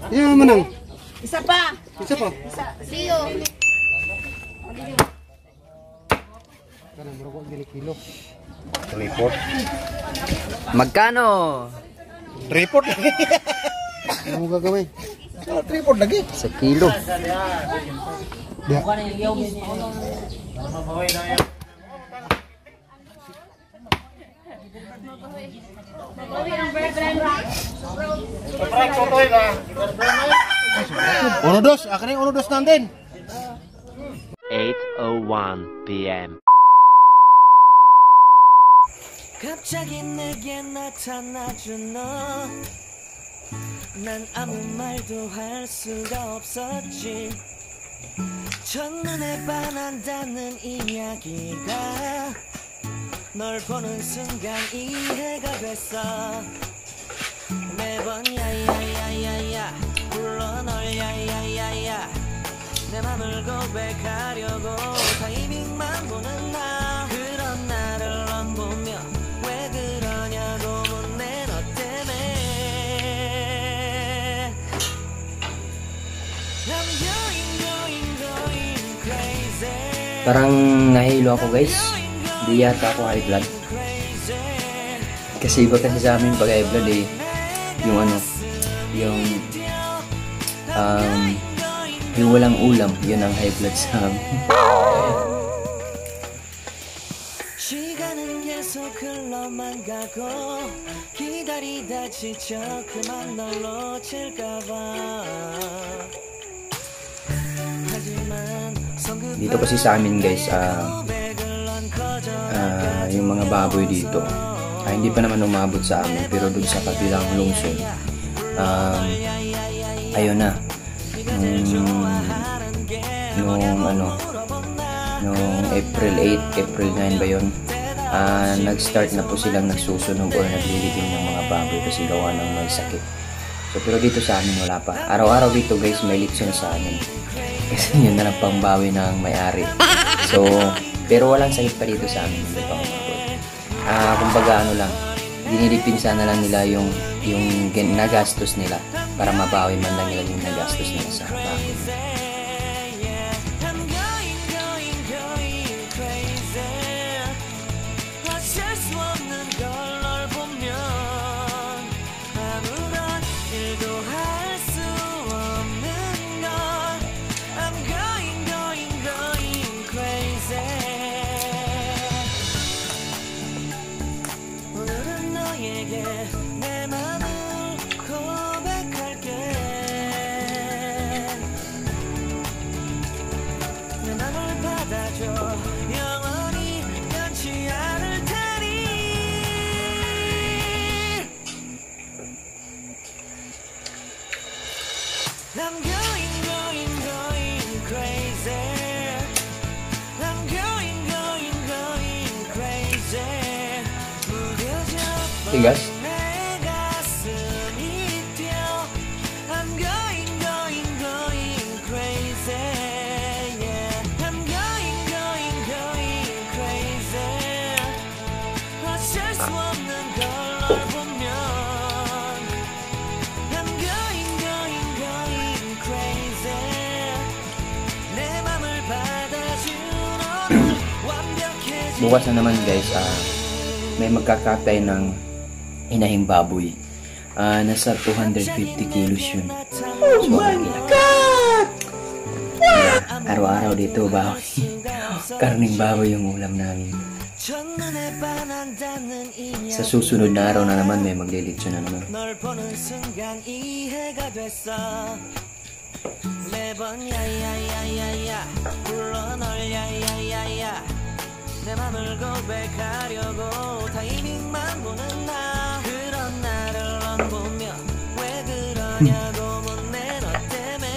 Yung manang. Isa pa. Isa pa. Leo. Kana murag gini kilo. Report. Magkano? Report lagi. Ano mo gagawin? Report lagi. Sa kilo. Dia. Uno dos, akin yung uno dos nandin. 8:01 p.m. 갑자기 내게 나타나준 너. 난 아무 말도 할 수가 없었지. 첫눈에 반한다는 이야기가 널 보는 순간 이해가 됐어. 매번 야야야야야 불러 널 야야야야 내 맘을 고백하려고 타이밍만 보는 나. 그런 나를 넌 보며 왜 그러냐고 묻네 너 때문에. I'm going crazy. Parang nahilo ako guys. Hindi yata ako high blood. Kasi iba kasi sa amin pag high blood eh. Yung ano, yung walang ulam, yun ang high blood sa amin. 시간은 계속 흘러만 가고 기다리다 지쳐 그만 널 놓칠까봐. Dito kasi sa amin guys, yung mga baboy dito, hindi pa naman umabot sa amin, pero doon sa kabilang lungsod, ayun na, nung April 8, April 9 ba yun, nag-start na po silang nagsusunog or naglilitim ng mga baboy kasi gawa ng may sakit. So pero dito sa amin wala pa. Araw-araw dito guys may litson sa amin. Kasi yun na lang pangbawi ng may-ari. So, pero walang sakit pa dito sa amin. Hindi pa umabot. Kumbaga ano lang, dinilipinsa na lang nila yung nagastos nila para mabawi man lang nila yung nagastos nila sa baboy. I'm going crazy. I'm going crazy. Tigas? 내 가슴이 뛰어. I'm going crazy. Yeah. I'm going crazy. 어쩔 수 없는 걸 널 보면. I'm going crazy. 내 맘을 받아주는 완벽해진. Bukas na naman guys, may magkakatay ng inahing baboy. Nasa 250 kilos yun. So, my God! Araw-araw dito baboy. Karning baboy yung ulam namin. Sa susunod na araw na naman may maglilitsyo na naman. 널 보는 순간 이해가 됐어. 매번 야야야야야 불러 널 야야야야 내 맘을 고백하려고 타이밍만 보는 나. 그런 나를 넌 보며 왜 그러냐고 묻네 너 때문에.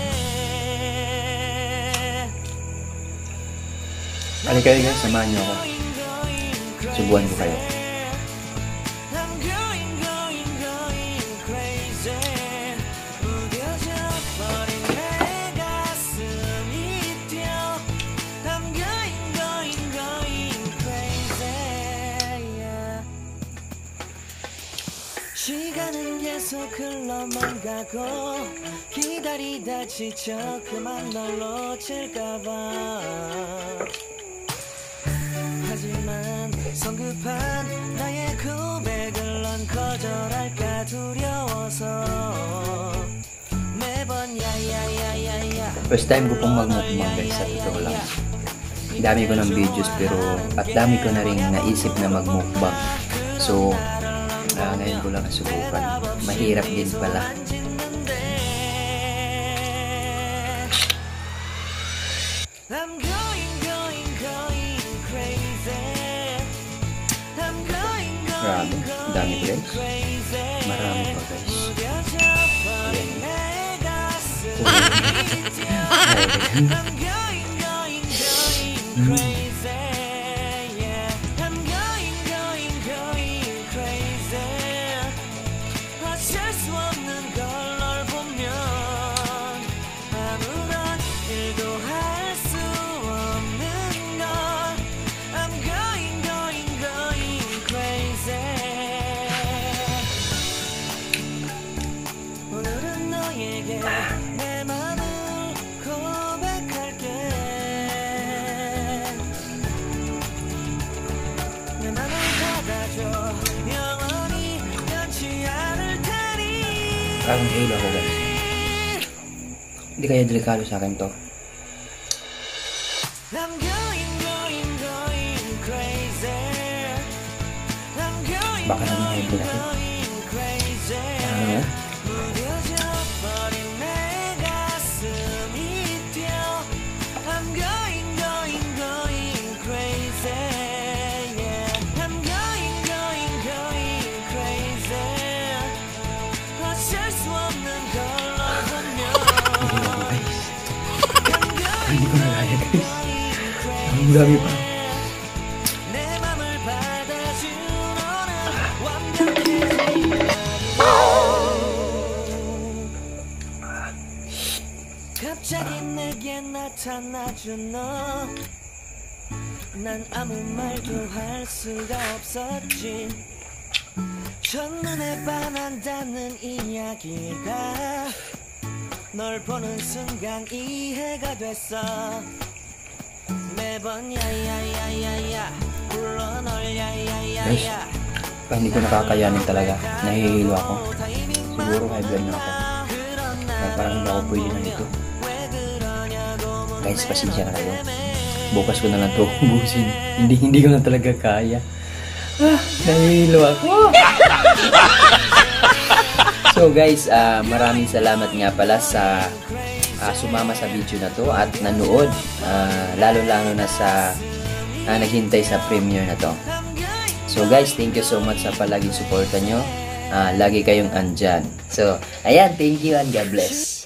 Halika kayo guys, samahan niyo ako. Subuhan ko kayo. I'm going crazy. 무뎌져 버린 내 가슴이 뛰어. I'm going crazy. Yeah. 시간은 계속 흘러 도망가고 기다리다 지쳐 그만 널 놓칠까봐 하지만 성급한 나의 고백을 넌 거절할까 두려워서 매번 야야야야야 First time ko pong magmukbang guys, sa totoo lang. Dami ko ng videos pero at dami ko na rin naisip na magmukbang. So, ngayon ko lang nasubukan. Mahirap din pala. I'm going crazy. I'm going Grabe, dami guys. crazy. Marami pa guys. 무뎌져버린 내 가슴이 뛰어. I'm going crazy. Yeah. I'm going crazy. 어쩔 수 없는 걸 널 보면 아무런 일도 할 수 없는 걸. I'm going crazy. 오늘은 너에게 내 맘을 고백할게. 내 맘을 받아줘. 영원히 변치 않을 테니. Parang halo ako guys. Hindi kaya delikado sa akin to. I'm going crazy. I'm going Baka naman halo ako. crazy. Ano? 무뎌져버린 내 가슴이 뛰어. I'm going crazy. Yeah. I'm going crazy. 어쩔 수 없는 걸 널 보면 Hindi ko na kaya guys. Ang dami pa. 내 맘을 받아준 너는 완벽해. 갑자기 내게 나타나준 너. 난 아무 말도 할 수가 없었지. 첫눈에 반한다는 이야기가 널 보는 순간 이해가 됐어. 매번 야야야야야 불러 널 야야야야. Hindi ko nakakayanin talaga. Nahihilo ako. Siguro high blood na ako. Kaya parang hindi ako pwede na dito. Guys, pasensya na kayo. Bukas ko na lang ito ubusin. Hindi ko na talaga kaya. Nahihilo ako. So guys, maraming salamat nga pala sa sumama sa video na to at nanood. Lalo-lalo na sa naghintay sa premiere na to. So guys, thank you so much sa palaging suporta nyo. Lagi kayong andyan. So, ayan, thank you and God bless.